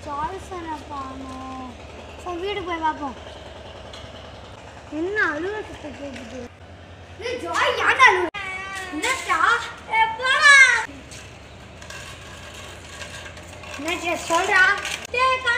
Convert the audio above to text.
ஜாய்சனை காணோம். சரி வீட்டுக்கு போய் பார்ப்போம். என்ன அழுவ கிட்ட கேக்குது? நீ ஜாய் யார் அழுவ? என்னடா? போடா. என்ன சொல்றா? டேய்